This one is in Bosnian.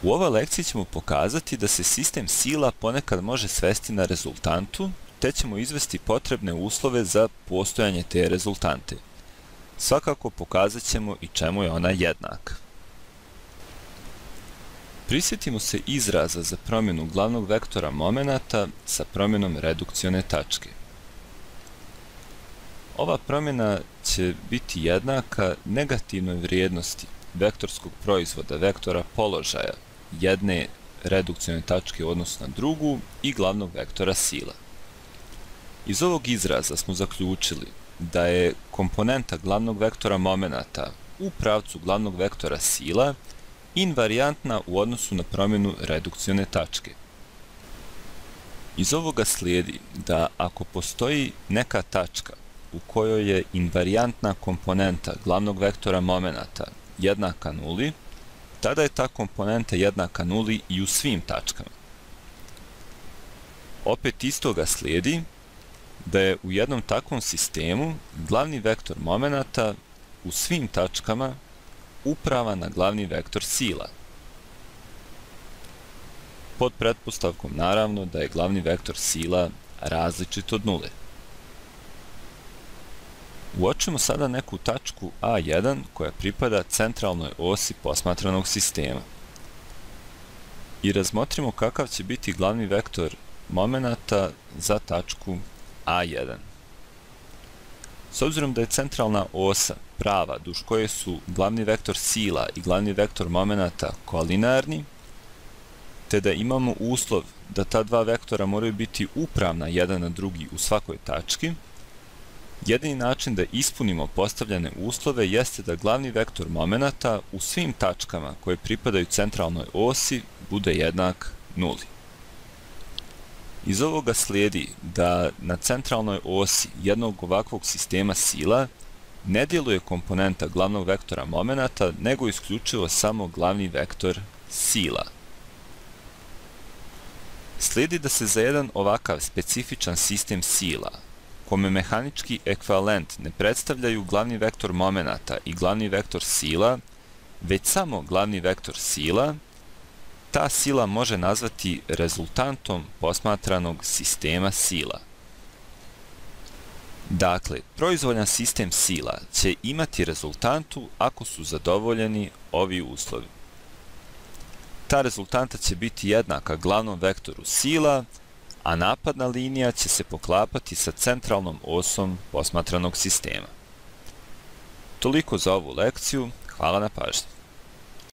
U ovoj lekciji ćemo pokazati da se sistem sila ponekad može svesti na rezultantu, te ćemo izvesti potrebne uslove za postojanje te rezultante. Svakako pokazat ćemo i čemu je ona jednaka. Prisjetimo se izraza za promjenu glavnog vektora momenata sa promjenom redukcione tačke. Ova promjena će biti jednaka negativnoj vrijednosti vektorskog proizvoda, vektora položaja jedne redukcione tačke u odnosu na drugu i glavnog vektora sila. Iz ovog izraza smo zaključili da je komponenta glavnog vektora momenata u pravcu glavnog vektora sila invarijantna u odnosu na promjenu redukcione tačke. Iz ovoga slijedi da ako postoji neka tačka u kojoj je invarijantna komponenta glavnog vektora momenata jednaka nuli, tada je ta komponenta jednaka nuli i u svim tačkama. Opet iz toga slijedi da je u jednom takvom sistemu glavni vektor momenata u svim tačkama upravan na glavni vektor sila. Pod pretpostavkom naravno da je glavni vektor sila različit od nule. Uočimo sada neku tačku A1 koja pripada centralnoj osi posmatranog sistema. I razmotrimo kakav će biti glavni vektor momenata za tačku A1. S obzirom da je centralna osa prava duž koje su glavni vektor sila i glavni vektor momenata koalinearni, te da imamo uslov da ta dva vektora moraju biti upravna jedan na drugi u svakoj tački, jedini način da ispunimo postavljene uslove jeste da glavni vektor momenata u svim tačkama koje pripadaju centralnoj osi bude jednak nuli. Iz ovoga slijedi da na centralnoj osi jednog ovakvog sistema sila ne djeluje komponenta glavnog vektora momenata, nego isključivo samo glavni vektor sila. Slijedi da se za jedan ovakav specifičan sistem sila, kome mehanički ekvivalent ne predstavljaju glavni vektor momenata i glavni vektor sila, već samo glavni vektor sila, ta sila može nazvati rezultantom posmatranog sistema sila. Dakle, proizvoljan sistem sila će imati rezultantu ako su zadovoljeni ovi uslovi. Ta rezultanta će biti jednaka glavnom vektoru sila, a napadna linija će se poklapati sa centralnom osom posmatranog sistema. Toliko za ovu lekciju, hvala na pažnji.